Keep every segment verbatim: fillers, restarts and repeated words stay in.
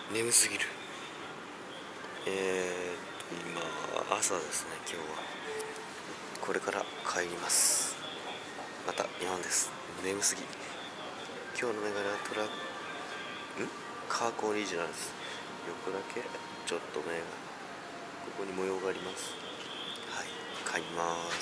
眠すぎる。えーと今朝ですね。今日はこれから帰ります。また日本です。眠すぎ。今日のメガネはトラんカーコンオリジナルです。横だけちょっと目がここに模様があります。はい、帰ります。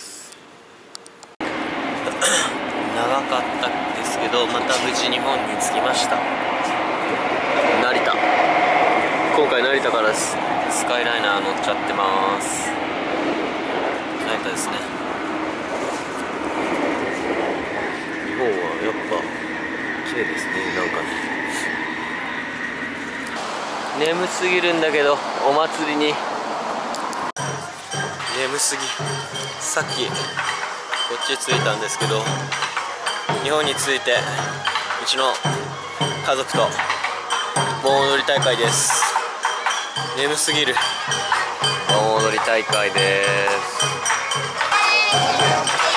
長かったですけど、また無事日本に着きました。成田、今回成田からです。スカイライナー乗っちゃってます。成田ですね。日本はやっぱ綺麗ですね。なんかね、眠すぎるんだけど、お祭りに眠すぎ。さっきこっち着いたんですけど、日本に着いてうちの家族と盆踊り大会です。眠すぎる。盆踊り大会です。